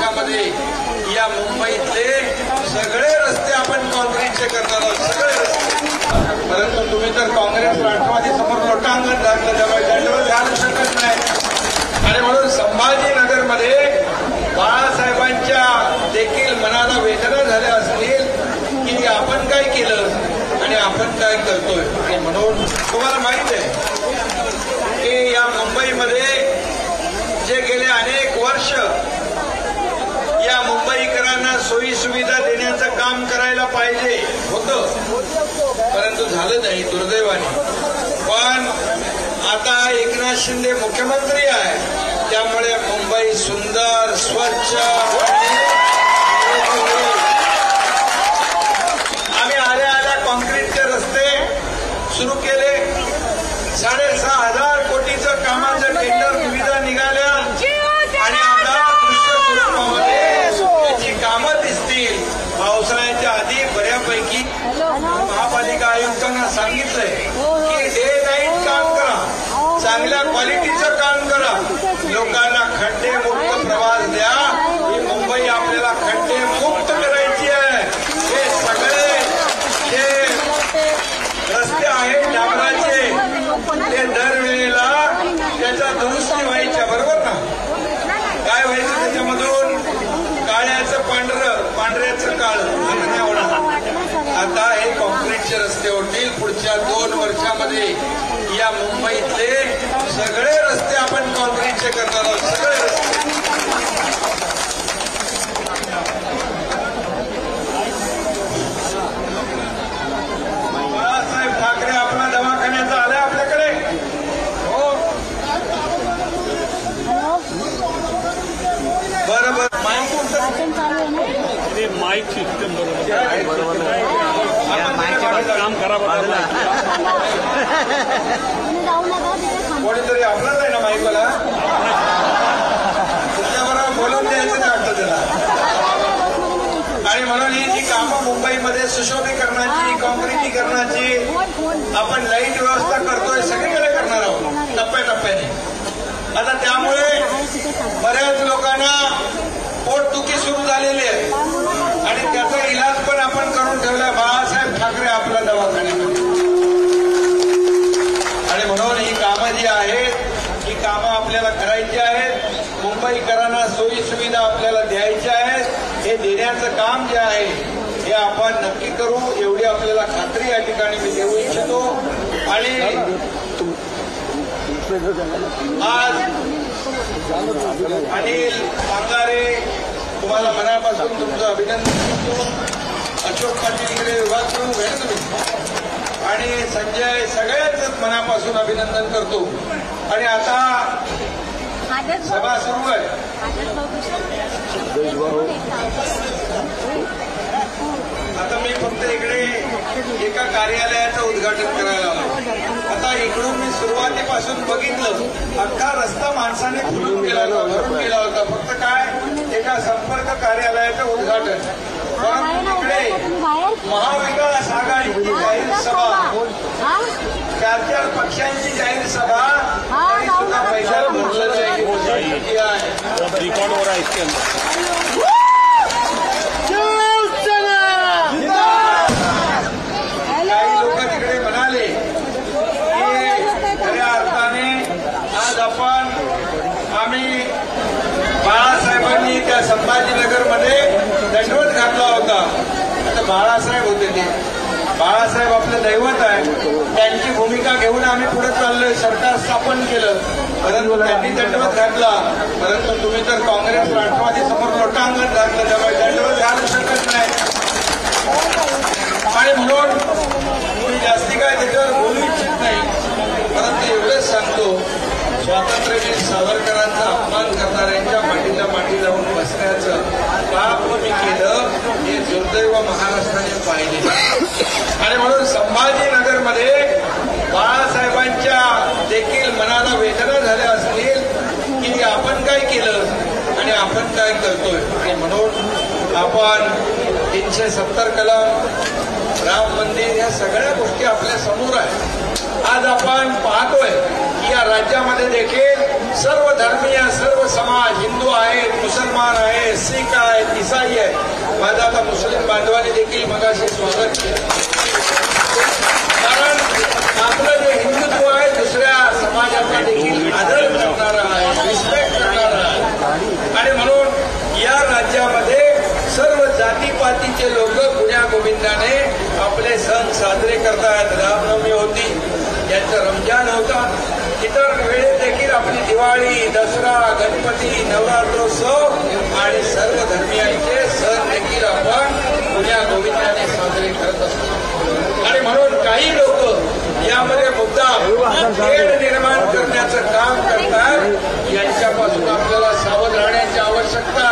वर्षामध्ये या मुंबईतले सगळे रस्ते आपण काँक्रीटचे करणार आहोत, सगळे रस्ते। परंतु तुम्ही तर काँग्रेस राष्ट्रवादी समोर लोटांगण घातलं, त्यामुळे दंडवत घालू शकत नाही। आणि म्हणून संभाजीनगरमध्ये बाळासाहेबांच्या देखील मनाला वेदना झाल्या असतील की आपण काय केलं आणि आपण काय करतोय। आणि म्हणून तुम्हाला माहित आहे की या मुंबईमध्ये जे गेले अनेक वर्ष या मुंबईकरांना सोयी सुविधा देण्याचं काम करायला पाहिजे होतं, परंतु झालं नाही दुर्दैवाने। पण आता एकनाथ शिंदे मुख्यमंत्री आहे, त्यामुळे मुंबई सुंदर स्वच्छ। आम्ही आल्या आल्या कॉन्क्रीटचे रस्ते सुरू केले, 6,500 कोटीचं कामाचं टेंडर सुविधा निघाल्या आणि आता दृश्यस्वरूपामध्ये त्याची कामं दिसतील। पावसाळ्याच्या आधी बऱ्यापैकी महापालिका आयुक्तांना सांगितलंय की डे नाईट काम करा, चांगल्या क्वालिटीचं काम करा, लोकांना खड्डे मुक्त प्रवास द्या। ही मुंबई आपल्याला खड्डे मुक्त करायची आहे। हे सगळे जे रस्ते आहेत डांबराचे ते दरवेळेला त्याचा दुरुस्ती व्हायच्या, बरोबर ना? काय व्हायचं त्याच्यामधून? काळ्याचं पांढरं, पांढऱ्याचं काळं, असं नाही होणार। आता हे कॉन्क्रीटचे रस्ते होतील पुढच्या 2 वर्षामध्ये। या मुंबईतले सगळे रस्ते आपण कॉन्क्रीटचे करणार आहोत, सगळे रस्ते। बाळासाहेब ठाकरे आपला दवाखान्याचा आलाय आपल्याकडे, हो? बरोबर। माईक सिस्टम बरोबर काम करा, कोणीतरी आपलाच आहे ना माईकवाला, तुमच्याबरोबर बोलून द्यायचं नाही वाटतं त्याला। आणि म्हणून ही जी कामं मुंबईमध्ये सुशोभीकरणाची, काँक्रिटीकरणाची, आपण लाईट व्यवस्था करतोय, सगळीकडे करणार आहोत टप्प्याटप्प्याने। आता त्यामुळे बऱ्याच लोकांना पोटदुखी सुरू झालेली आहे आणि त्याचा इलाज पण आपण करून ठेवलाय बाळासाहेब ठाकरे आपला दवाखान्यामध्ये। आणि म्हणून ही कामं जी आहेत ही कामं आपल्याला करायची आहेत, मुंबईकरांना सोयी सुविधा आपल्याला द्यायच्या आहेत। हे देण्याचं काम जे आहे हे आपण नक्की करू, एवढी आपल्याला खात्री या ठिकाणी मी देऊ इच्छितो। आणि आज अनिल पांगारे तुम्हाला मनापासून तुमचं अभिनंदन करतो, अशोक पाटील इकडे विभाग प्रमुख आहे तुम्ही, आणि संजय सगळ्यांचंच मनापासून अभिनंदन करतो। आणि आता सभा सुरू आहे, आता मी फक्त इकडे एका कार्यालयाचं उद्घाटन करायला आलो। आता इकडून मी सुरुवातीपासून बघितलं अख्खा रस्ता माणसाने फुलून गेला होता, भरून गेला होता, फक्त काय एका संपर्क कार्यालयाचं उद्घाटन। परंतु तिकडे महाविकास आघाडीची जाहीर सभा, 4 पक्षांची जाहीर सभा, तरी सुद्धा पैशाला भरलं आहे। रिकॉर्ड हो रहा है इसके अंदर। काही लोक तिकडे म्हणाले की खऱ्या अर्थाने आज आम्ही बाळासाहेबांनी त्या संभाजीनगरमध्ये दंडवत घातला होता। आता बाळासाहेब होते ते, बाळासाहेब आपलं दैवत आहे, त्यांची भूमिका घेऊन आम्ही पुढे चाललोय, सरकार स्थापन केलं, परंतु त्यांनी दंडवत घातला। परंतु तुम्ही तर काँग्रेस राष्ट्रवादी समोर लोटांगण घातलं, त्यामुळे दंडवत घालू शकत नाही। आणि म्हणून मी जास्ती काय त्याच्यावर बोलू इच्छित नाही, परंतु एवढंच सांगतो, स्वातंत्र्यवीर सावरकरांचा अपमान करणाऱ्यांच्या पाठीला पाठी लावून बसण्याचं पाप मी केलं, हे दुर्दैव महाराष्ट्राने पाहिले। आणि म्हणून संभाजीनगरमध्ये बाळासाहेबांच्या देखील मनाला वेदना झाल्या असतील की आपण काय केलं आणि आपण काय करतोय। आणि म्हणून आपण 370 कलम, राम मंदिर, या सगळ्या गोष्टी आपल्या समोर आहेत। आज आपण पाहतोय या राज्यामध्ये देखील सर्व धर्मीय, सर्व समाज, हिंदू आहेत, मुसलमान आहेत, एससी का आहे, ईसाई आहे. माझं आता मुस्लिम बांधवांनी देखील मगाशी स्वागत केलं. कारण आपलं जे हिंदुत्व आहे दुसऱ्या समाजाचा देखील आदर करणारा आहे, रिस्पेक्ट करणारा आहे. आणि म्हणून या राज्यामध्ये सर्व जातीपातीचे लोक गुण्या गोविंदाने आपले सण साजरे करतात. रामनवमी होती, यांचं रमजान होता, इतर वेळेस देखील आपली दिवाळी, दसरा, गणपती, नवरात्रोत्सव आणि सर्व धर्मियांचे सण देखील आपण गुण्या गोविंदाने साजरे करत असतो. आणि म्हणून काही लोक यामध्ये मुद्दाम खेळ निर्माण करण्याचं काम करतात. यांच्यापासून आपल्याला सावध राहण्याची आवश्यकता